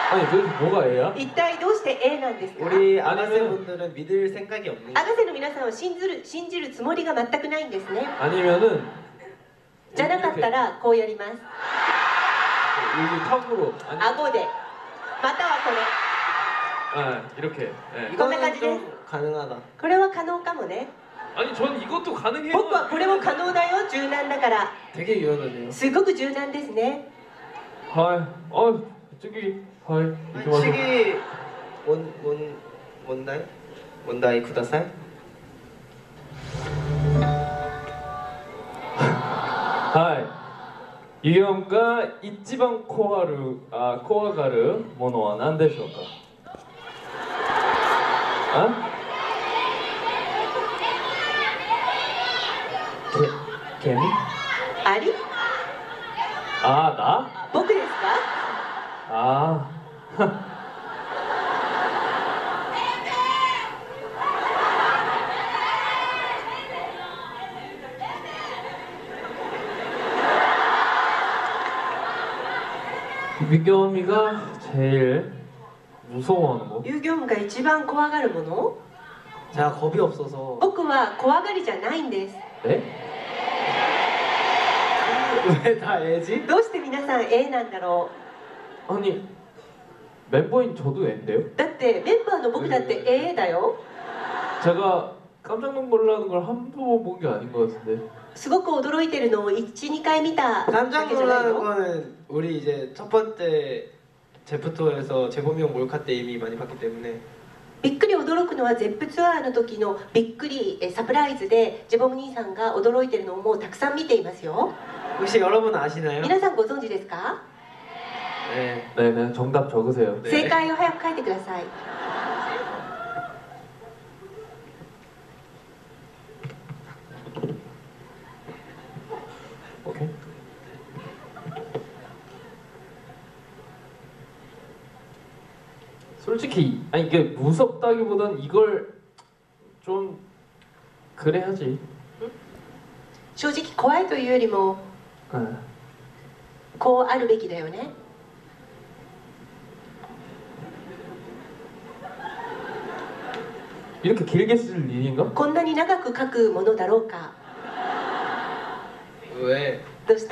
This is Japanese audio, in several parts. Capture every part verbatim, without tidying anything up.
아니 도대체 뭐가 A야? 一体どうして A なんですか？ 우리 아가새분들은 믿을 생각이 없는 アガセの皆さんは信じる信じるつもりが全くないんですね。 아니면은 じゃなかったらこうやります。 여기 턱으로 아니 顎で、またはこれ。 아 이렇게 네. 이거는 이거는 좀 좀 가능하다. これは可能かもね。 아니 전 이것도 가능해요. 僕はこれも可能だよ。柔軟だから。 되게 유연하네요. すごく柔軟ですね。 하이 어 저기 하이 이렇게 와서 시기 원원 원다이 원다이 쿠다사이. 하이 유형が一番怖がるあ怖がるものは何でしょうか？あ？け、けみ？ あり？ あ、な？ 僕ですか？ ああ。유겸이가 제일 무서워하는 거? ユギョンが一番怖がるもの？ 제가 겁이 없어서. 僕は怖がりじゃないんです。 네? 왜 다 애지? どうして皆さん A なんだろ 아니 멤버인 저도 N데요? う？だってメンバーの僕だって A だよ。 제가 깜짝 놀라는 걸 한 번 본 게 아닌 것 같은데. すごく驚いてるのをいち、にかい見ただ 깜짝 けじゃない 놀라는 の？ 거는 우리 이제 첫 번째 제프토에서 재범이 형 몰카 때 이미 많이 봤기 때문에. びっくり驚くのはゼップツアーの時のびっくりえサプライズでジェボム兄さんが驚いてるのをもうたくさん見ていますよ。 혹시 여러분 아시나요? 皆さんご存知ですか？ 네. 네네 정답 적으세요. 네. 正解を早く書いてください。 오케이. 솔직히 아니 이게 무섭다기보단 이걸 좀 그래야지. 正直怖いというよりも 네. こうあるべきだよね。 이렇게 길게 쓸 일인가? こんなに長く書くものだろうか。 왜? どうして？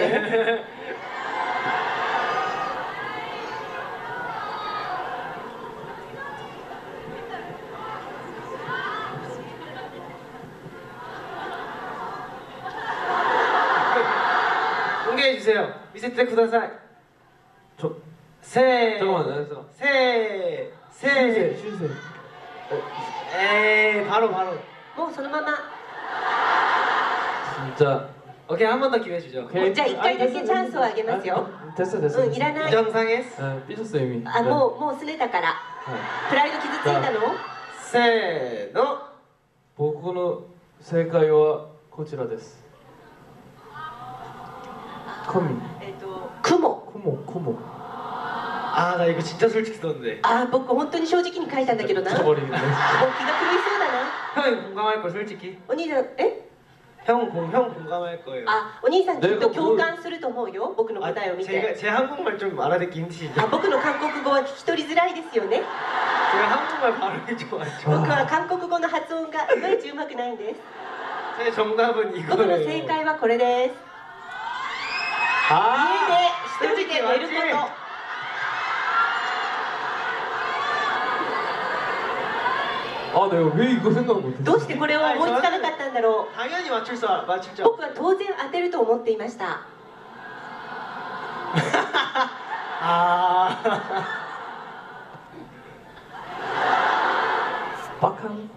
공개해 주세요. 미세테 쿠다사이. 저 세. 잠깐만 잠깐만. 세. 쉴세 세. 쉴세. 에이 바로 바로. もうそのまま。 진짜. 오케이 한 번 더 기회 주죠. 오케이. じゃあ一回だけチャンスをあげますよ。 아, 됐어 됐어. うん、いらない。 정상했어. 아, 삐졌어 이미. あ、もうもうすねたから。 네. プライド傷ついたの？ 세. 너. 僕の正解はこちらです。神。 えっと雲。 코모 코모. 아 나 이거 진짜 솔직히 썼는데. あ、僕本当に正直に書いたんだけどな。もう気が 버리는데. 狂いそうだな。 형이 공감할 걸 솔직히. お兄さん、え？ 형 공, 형 공감할 거예요. あ、お兄さんきっと共感すると思うよ。僕の 아, 答えを見 제가 て。 제 한국말 좀 알아듣기 힘드시죠? あ、僕の韓国語は聞き取りづらいですよね。 제가 한국말 발음이 좀 안 僕 좋아. は韓国語の発音がいまいちうまくないんです。 제 정답은 僕の正 이거예요. 解はこれです。 아. 家で一人で寝ること。 아 내가 왜 이거 생각 못했어? どうしてこれを思いつかなかったんだろ 당연히 맞출 수 알- 맞출 う。 줄 僕は当然当てると思っていました。 아. 빡한.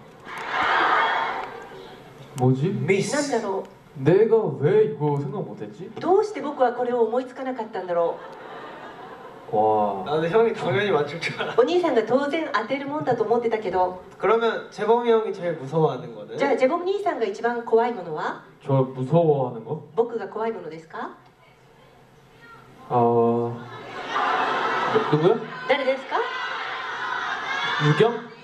뭐지? なん 미스. だろ 내가 왜 이거 생각 못했지? う。どうして僕はこれを思いつかなかったんだろ 와. 나도 형이 당연히 맞출 줄 알아. う。お兄さんが当然当てるもんだと思ってたけど、 그러면 재범이 형이 제일 무서워하는 거는? じゃあジェボム兄さんが一番怖いものは？ 저 무서워하는 거? 僕が怖いものですか？ 아. 누, 누구야? 誰ですか？ 유경?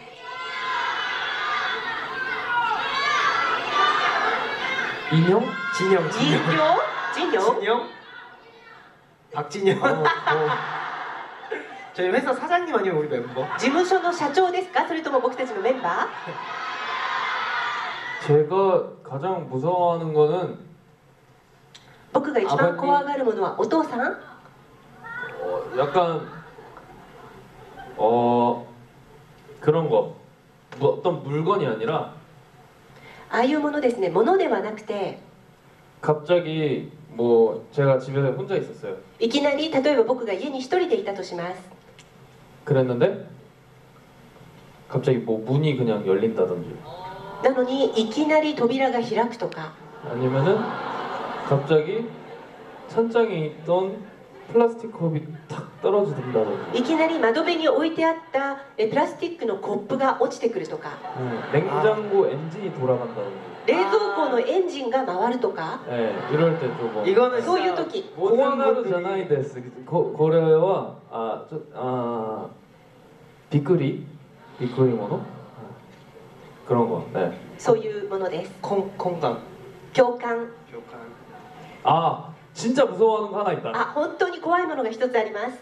인형? 진영, 人 진영. 形？人形？ 진영? 박진영? 어, 어. 저희 회사 사장님 아니면 우리 멤버? 事務所の社長ですか、それとも僕たちのメンバ 제가 가장 무서워하는 거는 ー？僕が一番怖がるものはお父さん？ 어, 약간 어 그런 거 뭐, 어떤 물건이 아니라 ああいうものですね、ものではなくて、 갑자기 뭐 제가 집에 혼자 있었어요. いきなり例えば僕が家に一人でいたとします。 그랬는데 갑자기 뭐 문이 그냥 열린다든지 なのにいきなり扉が開くとか、 아니면은 갑자기 찬장에 있던 플라스틱 컵이 탁 떨어진다든지 いきなり窓辺に置いてあったえプラスチックのコップが落ちてくるとか、 음, 냉장고 엔진이 돌아간다든지 冷蔵庫のエンジンが回るとか、 예, 이럴 때 조금 이거는 そういう 진짜 時、 모든 고아나루 분들이 자나이 데스 고, 고래와 아, 저, 아 비끄리 비끄리 모노 그런 거. 네. そういうものです。 콩 콩감 共感。 교감 아 진짜 무서워하는 거 하나 있다. あ、本当に怖いものが一つあります。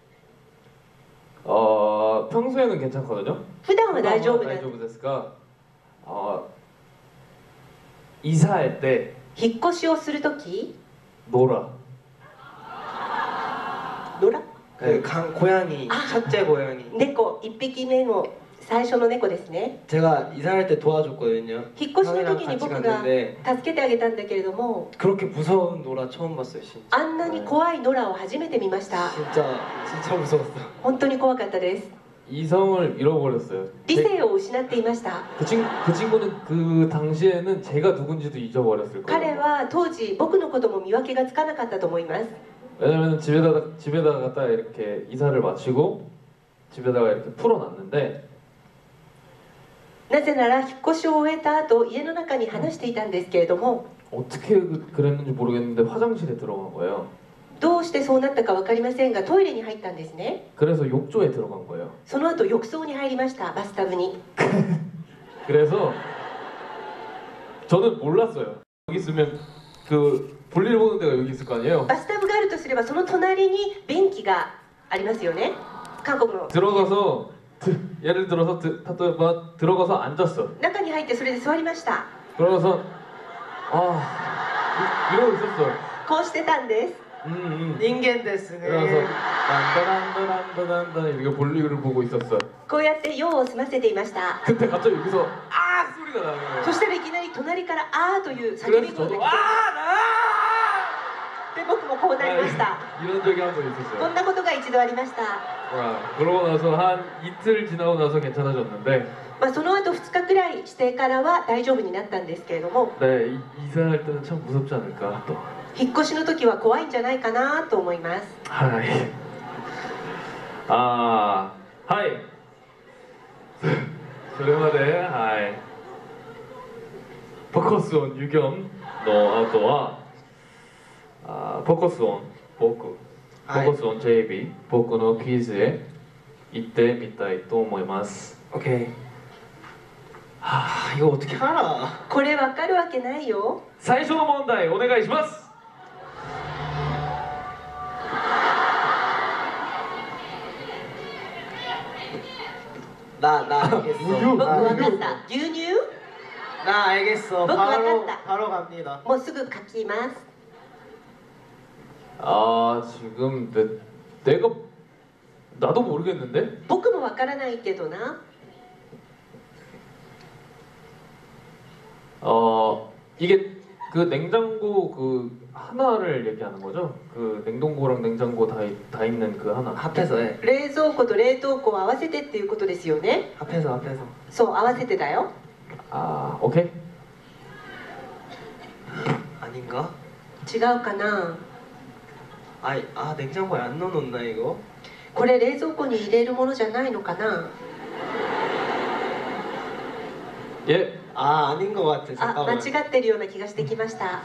어 평소에는 괜찮거든요. 普段は大丈夫なんです。 다이조부 데스가 어 이사할 때 引っ越しをするとき、 놀아. 野良？ 그 강 고양이 아. 첫째 고양이 猫、一匹目の最初の猫ですね。 제가 이사할 때 도와줬거든요. 引っ越しの時に 형이랑 같이 僕が 갔는데 助けてあげたんだけれども、 그렇게 무서운 노라 처음 봤어요 진짜. あんなに怖い野良を初めて見ました。 진짜 진짜 무서웠어. 本当に怖かったです。 이성을 잃어버렸어요. 理 제- 性を失っていました。 그, 친, 그 친구는 그 당시에는 제가 누군지도 잊어버렸을 彼 거예요. は当時僕のことも見分けがつかなかったと思います。 왜냐면 집에다 집에다가 갖다 이렇게 이사를 마치고 집에다가 이렇게 풀어놨는데 なぜなら引っ越しを終えた後、家の中に話していたんですけれども、 어떻게 그- 그랬는지 모르겠는데 화장실에 들어간 거예요. どうしてそうなったか分かりませんがトイレに入ったんですね。 그래서 욕조에 들어간 거예요. その後浴槽に入りました。バスタブに。 그래서 저는 몰랐어요. 여기 있으면 그 볼일 보는 데가 여기 있을 거 아니에요. バスタブがあるとすればその隣に便器がありますよね。韓国の 들어가서 드- 예를 들어서 드, 봐 들어가서 앉았어. 中に入ってそれで座りました。 그러고서 아 이- 이러고 있었어. こうしてたんです。 음, 음. 닌겐 데스네. 그래서 란다란다란다란다 이렇게 볼일을 보고 있었어. こうやって用を済ませていました。 그때 갑자기 여기서 아 소리가 나는 거예요. そしたらいきなり隣から「あー」という叫び 그래서 声が聞 저도 こ 아 えて、僕もこうなりました。 나 이런 적이 한 번 こ 있었어요. んなことが一度ありました。 와, 그러고 나서 한 이틀 지나고 나서 괜찮아졌는데 まあ、その後ふつかくらいしてからは大丈夫になったんですけれども、 네 이, 이사할 때는 참 무섭지 않을까 또. 引っ越しの時は怖いんじゃないかなと思います。 하이. 아, 하이. それまで、はい。フォーカスオンユギョンの後は、あフォーカスオン僕、フォーカスオン ジェイビー、僕のクイズへ行ってみたいと思います。 오케이. 아 이거 어떻게 알아? これわかるわけないよ。 最初の問題お願いします。 나 나 알겠어. 우유? 僕わ 나, かった。牛乳？ 나 알겠어. 뭐 바로 그거 같다. 바로 갑니다. もうすぐ書きます。 아 지금 내, 내가 나도 모르겠는데? 僕もわからないけどな。 어 이게 그 냉장고 그 하나를 얘기하는 거죠? 그 냉동고랑 냉장고 다, 있- 다 있는 그 하나. 합해서 해. 冷蔵庫と冷凍庫を合わせてっていうことですよね。 합해서 합해서. そう、合わせてだよ。 아 오케이. 아닌가? 違うかな。 아, 아 냉장고에 안 넣어놓나 이거? これ冷蔵庫に入れるものじゃないのかな。 예. 아 아닌 것 같아. あ、 잠깐만. 間違ってるような気がしてきました。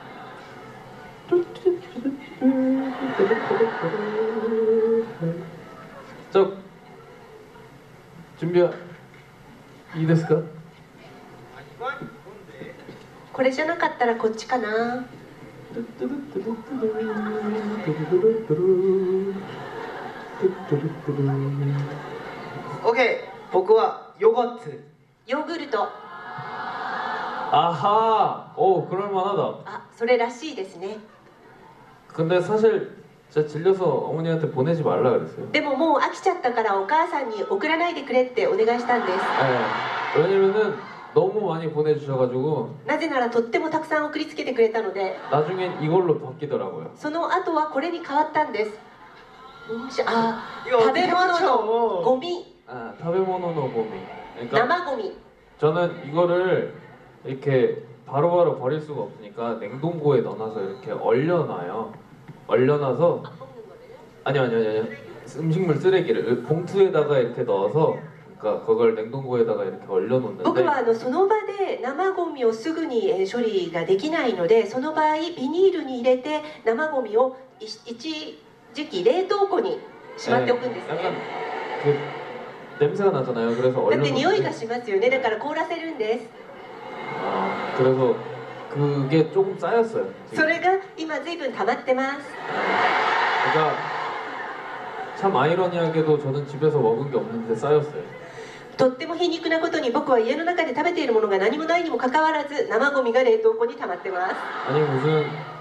자 준비 이ですか? 아 이거 아니 뭔데? これじゃなかったらこっちかな。 아 OK、僕はヨーグルト。 ヨーグルト。 아하! 오, 그럴만하다. あ、それらしいですね。 근데 사실 진짜 질려서 어머니한테 보내지 말라 그랬어요. でももう飽きちゃったからお母さんに送らないでくれってお願いしたんです。 네. 왜냐면은 너무 많이 보내주셔가지고 なぜならとってもたくさん送りつけてくれたので、 나중엔 이걸로 바뀌더라고요. その後はこれに変わったんです。うんしあ、 이거 食べ 어떻게 物の 맞춰? ゴミ、 아, 타베모노노 고미. 그러니까 生ゴ미。 저는 이거를 이렇게 바로바로 버릴 수가 없으니까 냉동고에 넣어놔서 이렇게 얼려놔요. 얼려놔서 아니요 아니요 아니요 음식물 쓰레기를 봉투에다가 이렇게 넣어서 그러니까 그걸 냉동고에다가 이렇게 僕 얼려놓는데 はあのその場で生ゴミをすぐにえー処理ができないので、その場合ビニールに入れて生ゴミをい一時期冷凍庫にしまっておくんです 약간 ね。 그 냄새가 나잖아요. 그래서 だって匂いが 얼려놓는데 しますよね。だから凍らせるんです。 아, 그래서 그게 조금 쌓였어요. そ 지금. れが今随分溜まってます。 그러니까 참 아이러니하게도 저는 집에서 먹은 게 없는데 쌓였어요. とっても皮肉なことに僕は家の中で食べているものが何もないにもかかわらず生ゴミが冷凍庫に溜まってます。 아니 무슨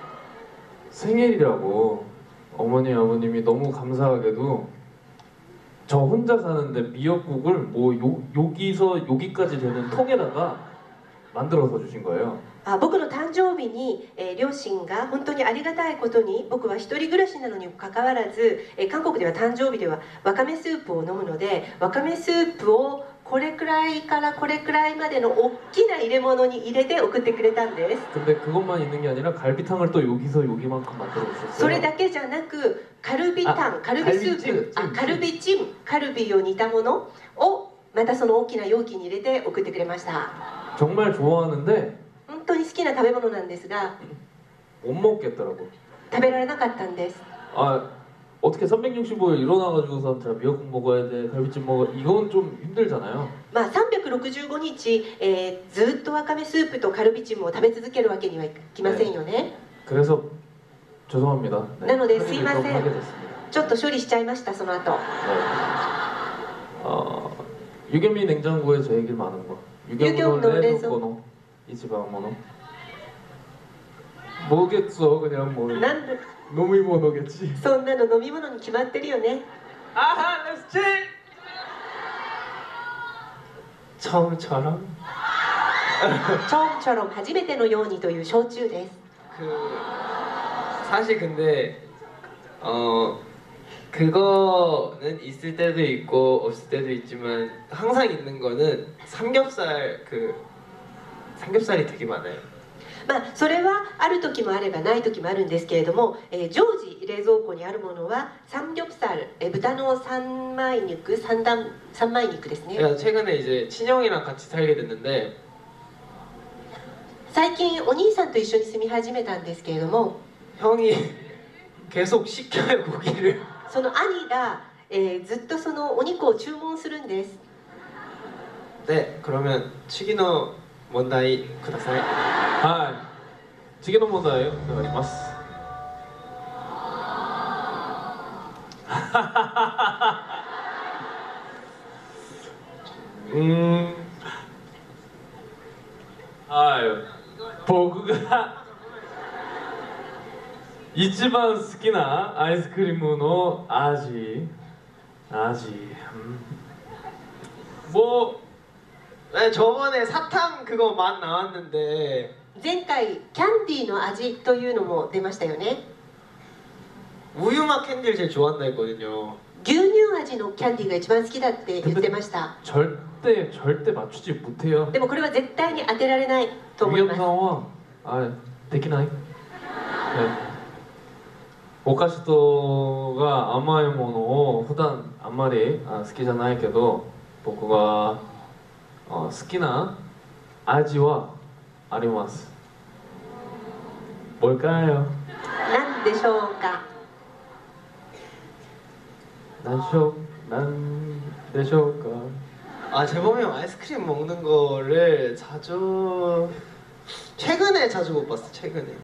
생일이라고 어머니 아버님이 너무 감사하게도 저 혼자 사는데 미역국을 뭐 요, 여기서 여기까지 되는 통에다가 만들어서 주신 거예요. あ、僕の誕生日に、えー両親が本当にありがたいことに、僕は一人暮らしなのにもかかわらず、えー韓国では誕生日ではわかめスープを飲むので、わかめスープをこれくらいからこれくらいまでの大きな入れ物に入れて送ってくれたんです。 근데 그것만 있는 게 아니라 갈비탕을 또 여기서 여기만큼 만들어 それ 주셨어요. だけじゃなくカルビタン、 あカルビスープ、 カルビチンあ、カルビチン、カルビを煮たものをまたその大きな容器に入れて送ってくれました。 정말 좋아하는데 本当に好きな食べ物なんですが 못 먹겠더라고. 食べられなかったんです。 아 어떻게 삼백육십오 일 일어나가지고서 자 미역국 먹어야 돼, 갈비찜 먹어 이건 좀 힘들잖아요. まあさんびゃくろくじゅうごにち、えーずっとわかめスープとカルビチンを食べ続けるわけにはいきませんよね。 그래서 죄송합니다. 네, 나노 네, 할일을 스미마셍. 좀 하게 됐습니다. ちょっと処理しちゃいましたその後。 네. 어, 유겸이 냉장고에 제 얘기 많은 거. 유겸 너 레소코노 이지방모노. 뭐겠어 그냥 뭐 なんで 노미모노겠지. そんなの飲み物に決まってるよね。 아하 레스치. 처음처럼 チョンチョロン初めてのようにという焼酎です。 그 사실 근데 어 그거는 있을 때도 있고 없을 때도 있지만 항상 있는 거는 삼겹살 그 삼겹살이 되게 많아요. まあそれはある時もあればない時もあるんですけれども、えー常時冷蔵庫にあるものはサムギョプサル、えー豚の三枚肉、三段三枚肉ですね。 제가 최근에 이제 친형이랑 같이 살게 됐는데 最近お兄さんと一緒に住み始めたんですけれども、 형이 계속 시켜요 고기를. その兄が、えーずっとそのお肉を注文するんです。 네 그러면 치기노 원다이 쿠다사이. 아, 지게노 모다예요. 오네가시마스. 음, 아유, 僕が一番好きなアイスクリームの味、味、うん뭐 네, 저번에 사탕 그거 맛 나왔는데 前回キャンディーの味というのも出ましたよね。 우유맛 캔디를 제일 좋아한다 했거든요. 牛乳味のキャンディーが一番好きだって言ってました。 절대 절대 맞추지 못해요. でもこれは絶対に当てられないと思います。 유겸상은 아, できない? 네. お菓子とが甘いものを普段あんまりあ好きじゃないけど僕があ好きな味はあります。뭘까요? 何でしょうか。 난쇼 난 되쇼까? 아 재범이 형 아이스크림 먹는 거를 자주 최근에 자주 못 봤어 최근에.